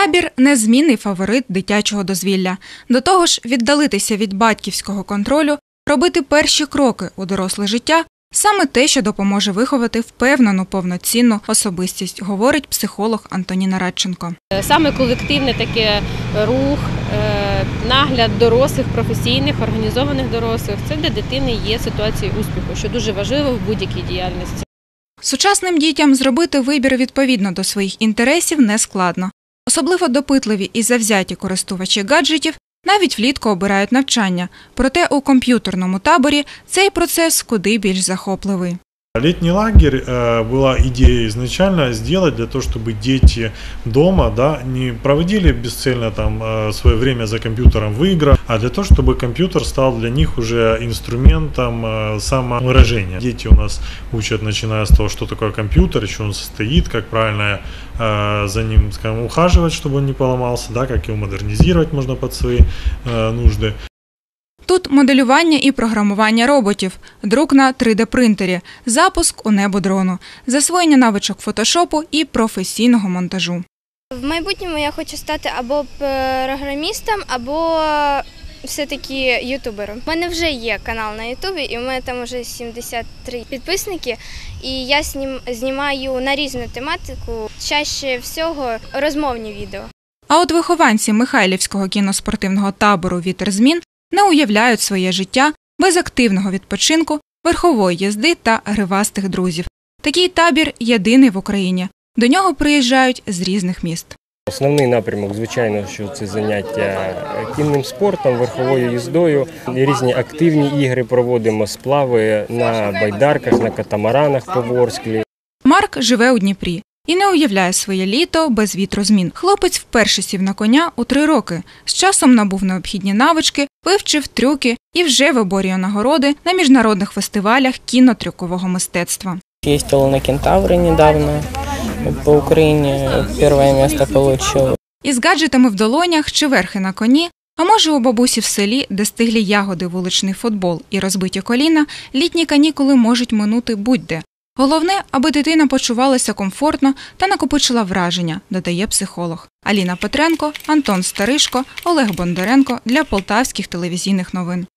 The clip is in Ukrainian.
Табір – незмінний фаворит дитячого дозвілля. До того ж, віддалитися від батьківського контролю, робити перші кроки у доросле життя – саме те, що допоможе виховати впевнену, повноцінну особистість, говорить психолог Антоніна Радченко. Саме колективний такий рух, нагляд дорослих, професійних, організованих дорослих – це для дитини є ситуацією успіху, що дуже важливо в будь-якій діяльності. Сучасним дітям зробити вибір відповідно до своїх інтересів нескладно. Особливо допитливі і завзяті користувачі гаджетів навіть влітку обирають навчання, проте у комп'ютерному таборі цей процес куди більш захопливий. Летний лагерь была идея изначально сделать для того, чтобы дети дома не проводили бесцельно свое время за компьютером в играх, а для того, чтобы компьютер стал для них уже инструментом самовыражения. Дети у нас учат, начиная с того, что такое компьютер, из чего он состоит, как правильно за ним, скажем, ухаживать, чтобы он не поломался, как его модернизировать можно под свои нужды. Тут моделювання і програмування роботів, друк на 3D-принтері, запуск у небо дрону, засвоєння навичок фотошопу і професійного монтажу. В майбутньому я хочу стати або програмістом, або все-таки ютубером. У мене вже є канал на ютубі, і у мене там вже 73 підписники, і я знімаю на різну тематику, чаще всього розмовні відео. А от вихованці Михайлівського кіноспортивного табору «Вітер змін» не уявляють своє життя без активного відпочинку, верхової їзди та гривастих друзів. Такий табір єдиний в Україні. До нього приїжджають з різних міст. Основний напрямок, звичайно, що це заняття кінним спортом, верховою їздою. Різні активні ігри проводимо, сплави на байдарках, на катамаранах по Ворсклі. Марк живе у Дніпрі і не уявляє своє літо без вітрозмін. Хлопець вперше сів на коня у 3 роки. З часом набув необхідні навички, вивчив трюки і вже виборює нагороди на міжнародних фестивалях кінотрюкового мистецтва. Їздила на Кентаври недавно по Україні, перше місце отримала. Із гаджетами в долонях чи верхи на коні, а може у бабусі в селі, де стиглі ягоди, вуличний футбол і розбиті коліна, літні канікули можуть минути будь-де. Головне, аби дитина почувалася комфортно та накопичила враження, додає психолог. Аліна Петренко, Антон Старишко, Олег Бондаренко для Полтавських телевізійних новин.